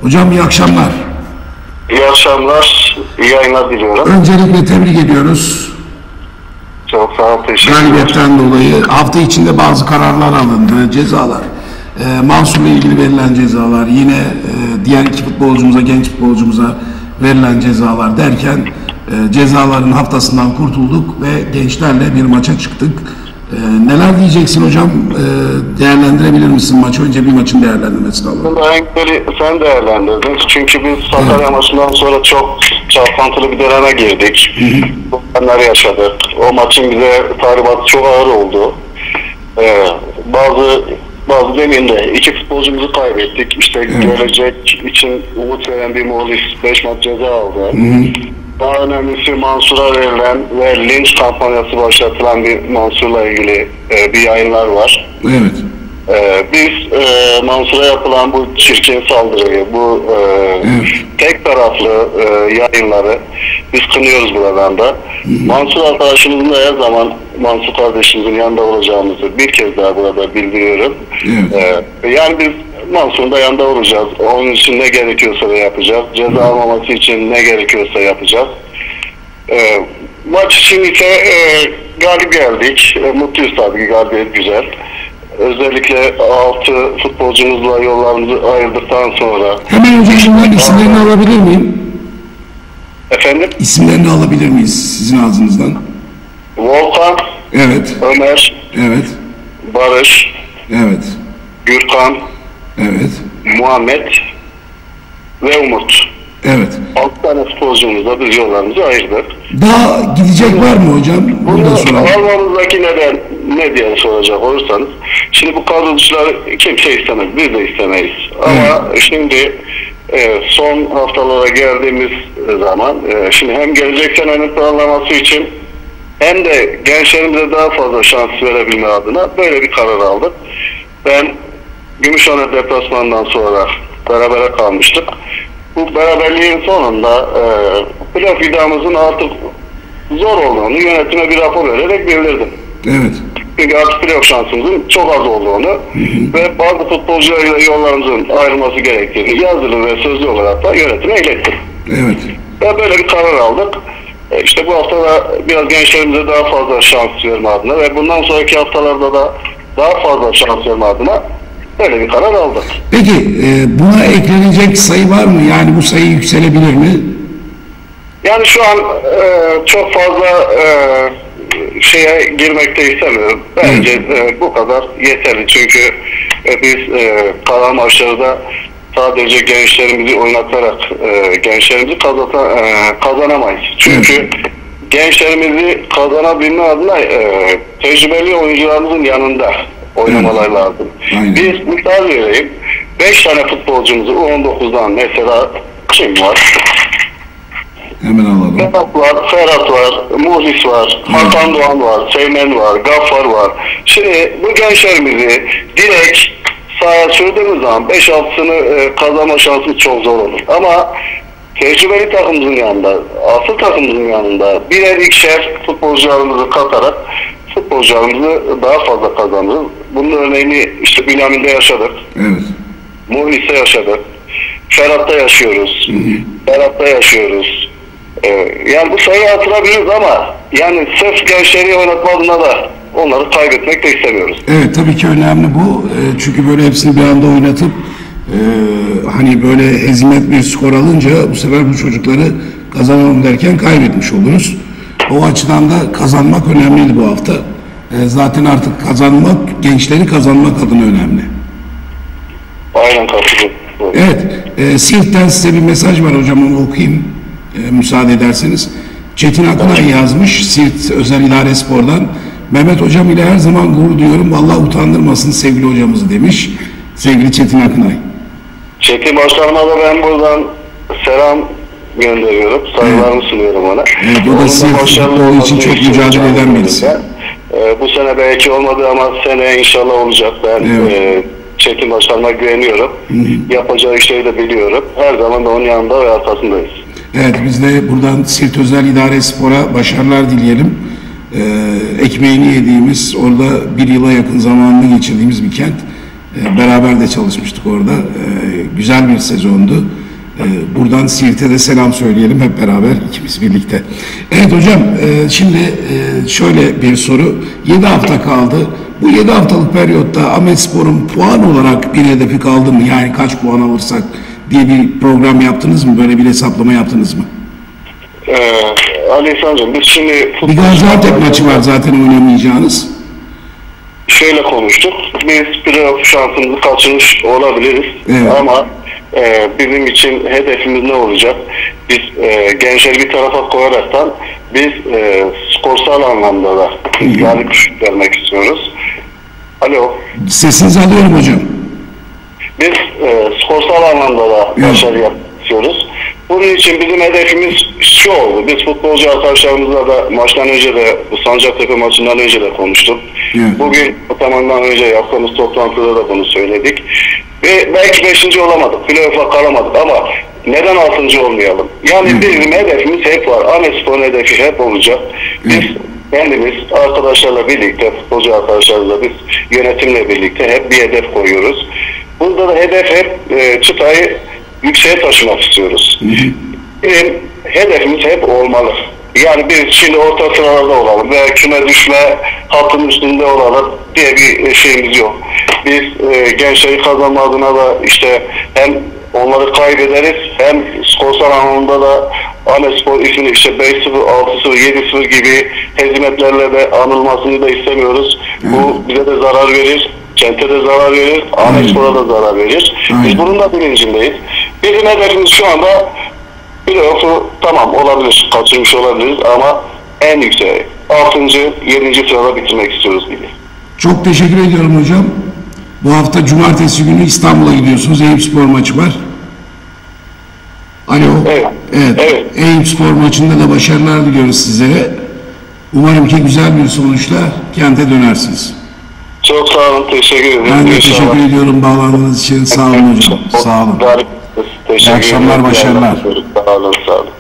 Hocam iyi akşamlar. İyi akşamlar, iyi yayınlar diliyorum. Öncelikle tebrik ediyoruz. Çok sağ ol, teşekkürler. Galibiyetten dolayı hafta içinde bazı kararlar alındı, cezalar. Mansur'la ilgili verilen cezalar, yine diğer iki futbolcumuza, genç futbolcumuza verilen cezalar derken cezaların haftasından kurtulduk ve gençlerle bir maça çıktık. Neler diyeceksin hocam? Değerlendirebilir misin maçı? Önce bir maçın değerlendirmesini alalım. Renkleri sen değerlendirdin. Çünkü biz Sakarya maçından sonra çok çalkantılı bir döneme girdik. Bunlar yaşadık. O maçın bize tahribatı çok ağır oldu. Bazı deminde iki futbolcumuzu kaybettik. İşte gelecek için umut veren bir Moğolis 5 maç ceza aldı. Daha önemlisi Mansur'a verilen ve linç kampanyası başlatılan bir Mansur'la ilgili bir yayınlar var. Evet. Biz Mansur'a yapılan bu çirkin saldırıyı, bu tek taraflı yayınları biz kınıyoruz buradan da. Mansur arkadaşımızın da her zaman Mansur kardeşimizin yanında olacağımızı bir kez daha burada bildiriyorum. Yani biz Mansur'un da yanında olacağız. Onun için ne gerekiyorsa da yapacağız. Ceza almaması için ne gerekiyorsa yapacağız. Maç için ise galip geldik. Mutluyuz tabii ki, galibiyet güzel. Özellikle 6 futbolcumuzla yollarımızı ayırdıktan sonra... Hemen hocam bunların isimlerini alabilir miyim? Efendim? İsimlerini alabilir miyiz sizin ağzınızdan? Volkan, Evet. Ömer, Evet. Barış, Evet. Gürkan, Evet. Muhammed ve Umut. Evet. 6 tane futbolcumuzla biz yollarımızı ayırdık. Daha gidecek var mı hocam? Bundan sonra. Almamızdaki neden ne diye soracak olursanız, şimdi bu kadro dışıları kimse istemez, biz de istemeyiz. Ama şimdi son haftalara geldiğimiz zaman, şimdi hem gelecek senenin planlaması için hem de gençlerimize daha fazla şans verebilme adına böyle bir karar aldık. Ben Gümüşhane deplasmanından sonra berabere kalmıştık. Bu beraberliğin sonunda playoff iddiamızın artık zor olduğunu yönetime bir rapor vererek bildirdim. Evet. Çünkü artık playoff şansımızın çok az olduğunu ve bazı futbolcularla yollarımızın ayrılması gerektiğini yazılı ve sözlü olarak da yönetime ilettim. Evet. Ve böyle bir karar aldık. İşte bu hafta da biraz gençlerimize daha fazla şans verme adına ve bundan sonraki haftalarda da daha fazla şans verme adına böyle bir karar aldık. Peki buna eklenecek sayı var mı? Yani bu sayı yükselebilir mi? Yani şu an çok fazla şeye girmekte istemiyorum. Bence bu kadar yeterli. Çünkü biz kalan maçlarda sadece gençlerimizi oynatarak gençlerimizi kazanamayız. Çünkü gençlerimizi kazanabilme adına tecrübeli oyuncularımızın yanında oynamalar lazım. Aynen. Biz misal vereyim. 5 tane futbolcumuzu U19'dan mesela kim var? Hemen alalım. Ferhat var, Muhlis var, Hakan Doğan var, Seymen var, Gaffar var. Şimdi bu gençlerimizi direkt sahaya sürdüğümüz zaman 5-6'sını kazanma şansımız çok zor olur. Ama tecrübeli takımımızın yanında, asıl takımımızın yanında birer ikişer futbolcularımızı katarak futbolcularımızı daha fazla kazanırız. Bunun örneğini işte Bünyamin'de yaşadık. Evet. Muhlis'te yaşadık. Ferhat'ta yaşıyoruz. Ferhat'ta yaşıyoruz. Yani bu sayıyı artırabiliriz ama yani sırf gençleri oynatma adına da onları kaybetmek de istemiyoruz. Evet, tabii ki önemli bu. Çünkü böyle hepsini bir anda oynatıp hani böyle hezimet bir skor alınca bu sefer bu çocukları kazanalım derken kaybetmiş oluruz. O açıdan da kazanmak önemliydi bu hafta. Zaten artık kazanmak, gençleri kazanmak adına önemli. Aynen, katılıyorum. Evet, Siirt'ten size bir mesaj var hocam, onu okuyayım müsaade ederseniz. Çetin Akınay yazmış, Siirt Özel İdare Spor'dan. Mehmet hocam ile her zaman gurur duyuyorum, vallahi utandırmasın sevgili hocamızı demiş. Sevgili Çetin Akınay. Çetin Başkanıma da ben buradan selam gönderiyorum. Saygılarımı sunuyorum ona. Evet, o da Siirt futbolu için çok mücadele eden birisi. Bu sene belki olmadı ama seneye inşallah olacak. Ben Çetin Başkanıma güveniyorum. Yapacağı işleri de biliyorum. Her zaman da onun yanında ve arkasındayız. Evet, biz de buradan Siirt Özel İdare Spor'a başarılar dileyelim. Ekmeğini yediğimiz, orada bir yıla yakın zamanını geçirdiğimiz bir kent. Beraber de çalışmıştık orada. Güzel bir sezondu. Buradan Siirt'e de selam söyleyelim hep beraber ikimiz birlikte. Evet hocam, şimdi şöyle bir soru. 7 hafta kaldı. Bu 7 haftalık periyotta Ahmetspor'un puan olarak bir hedefi kaldı mı? Yani kaç puan alırsak diye bir program yaptınız mı? Böyle bir hesaplama yaptınız mı? Ali İhsan'cığım biz şimdi... Bir Gaziantep maçı var zaten oynamayacağınız. Şöyle konuştuk. Biz playoff şansımızı kaçırmış olabiliriz. Evet. Ama bizim için hedefimiz ne olacak? Biz gençleri bir tarafa koyaraktan biz skorsal anlamda da galip vermek istiyoruz. Alo. Sesinizi alıyorum hocam. Biz skorsal anlamda da başarı yapmak istiyoruz. Bunun için bizim hedefimiz şu oldu. Biz futbolcu arkadaşlarımızla da maçtan önce de, bu Sancaktepe maçından önce de konuştuk. Evet. Bugün zamandan önce yaptığımız toplantıda da bunu söyledik. Ve belki 5. olamadık, playoff'a kalamadık ama neden 6. olmayalım? Yani bizim hedefimiz hep var. Ahmetspor'un hedefi hep olacak. Biz kendimiz arkadaşlarla birlikte, futbolcu arkadaşlarla biz yönetimle birlikte hep bir hedef koyuyoruz. Burada da hedef hep çıtayı yükseğe taşımak istiyoruz. Bizim hedefimiz hep olmalı. Yani biz şimdi orta sıralarda olalım veya küme düşme hattının üstünde olalım diye bir şeyimiz yok. Biz gençleri kazanma adına da işte hem onları kaybederiz hem skorsal anlamda da Ahmetspor ismini işte 5-0, 6-0, 7-0 gibi hezimetlerle de anılmasını da istemiyoruz. Bu bize de zarar verir. Kente de zarar verir, Ahmetspor'a da zarar verir. Biz bunun da bilincindeyiz. Bizim hedefimiz şu anda playoff'u tamam olabilir, kaçırmış olabiliriz ama en yüksek 6. 7. sırada bitirmek istiyoruz gibi. Çok teşekkür ediyorum hocam. Bu hafta cumartesi günü İstanbul'a gidiyorsunuz. Eyüpspor maçı var. Alo. Evet. Eyüpspor maçında da başarılar diliyoruz sizlere. Umarım ki güzel bir sonuçla kente dönersiniz. Çok sağ olun, teşekkür ederim. Ben de teşekkür ediyorum bağlandığınız için. Sağ olun hocam. Sağ olun. İyi akşamlar, başarılar. Sağ olun, sağ olun.